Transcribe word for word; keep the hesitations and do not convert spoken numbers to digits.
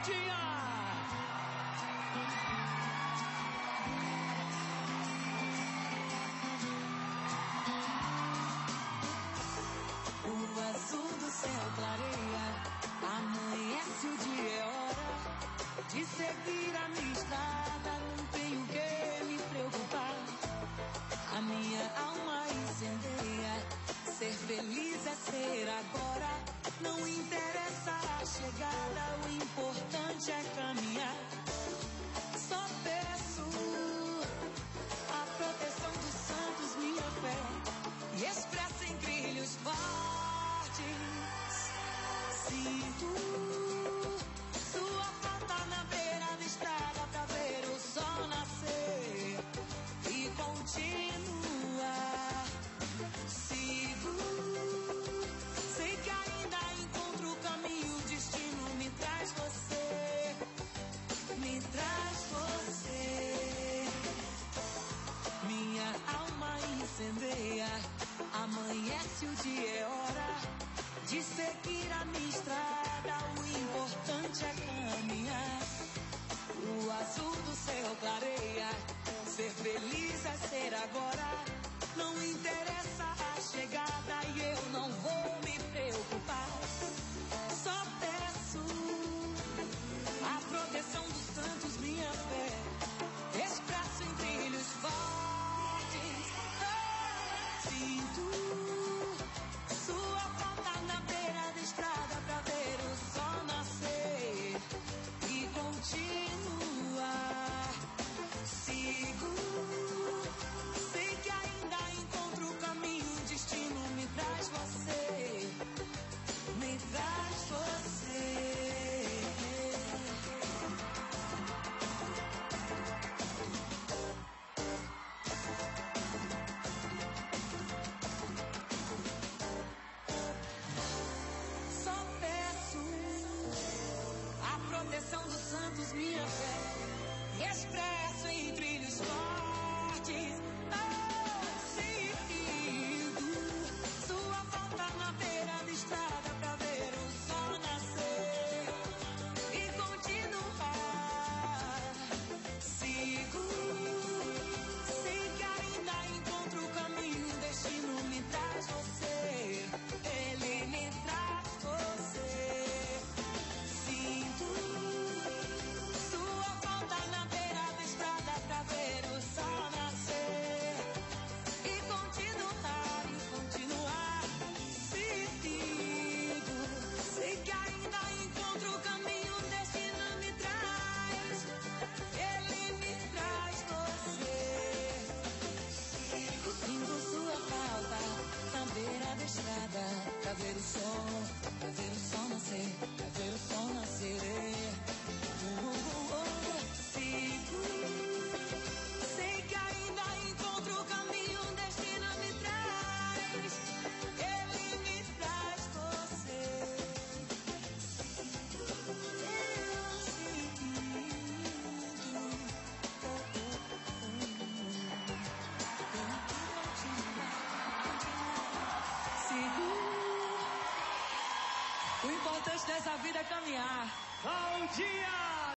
O azul do céu clareia, amanhece o dia, é hora de seguir a minha estrada, não tenho que me preocupar. A minha alma incendeia, ser feliz é ser agora, não interessa a chegada, o importante é caminhar. Só peço a proteção dos santos, minha fé, e expressa em brilhos fortes. Sinto sua falta na beira da estrada pra ver o sol nascer e continuar. Sigo, sei que ainda encontro o caminho, o destino me traz você, me traz você. Minha alma incendeia, amanhece o dia, é hora de seguir a minha estrada, o importante é caminhar. O azul do céu clareia, ser feliz é ser agora, não interessa a chegada e eu não vou